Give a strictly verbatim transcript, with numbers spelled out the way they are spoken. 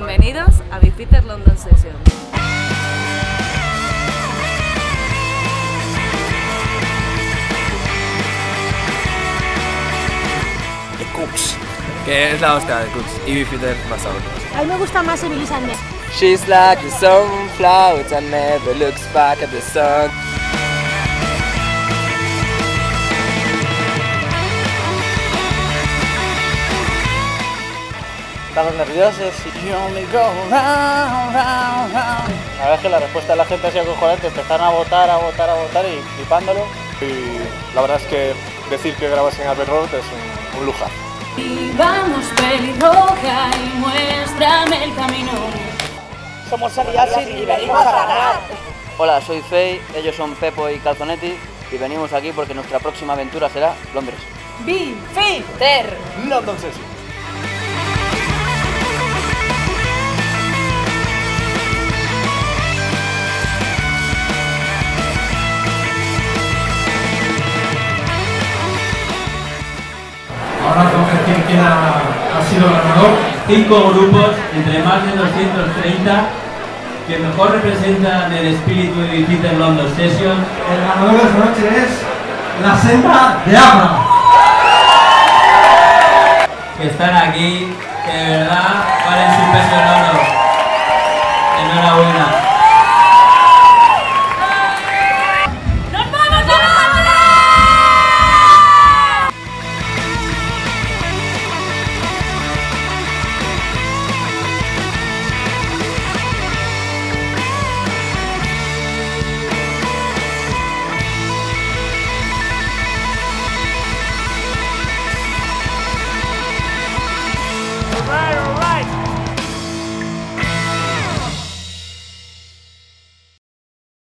Bienvenidos a Beefeater London Sessions. De Kooks, que es la hostia de Kooks, y Beefeater basado. A mí me gusta más Emeli y Sande. She's like the sunflower that never looks back at the sun. Estamos nerviosos y you only go round, round, round. La verdad es que la respuesta de la gente ha sido acojonante, empezaron a votar, a votar, a votar y flipándolo. Y la verdad es que decir que grabas en Madrid es un, un lujazo. Y vamos pelirroja y muéstrame el camino. Somos Aliasis y venimos a ganar. Hola, soy Fey, ellos son Pepo y Calzonetti y venimos aquí porque nuestra próxima aventura será Londres. Beefeater London Sessions. Ahora toca decir quién ha, ha sido el ganador. Cinco grupos entre más de doscientos treinta que mejor representan el espíritu de Beefeater London Sessions. El ganador de esta noche es la senda de Abra. Que están aquí, que de verdad valen su peso en oro. Enhorabuena.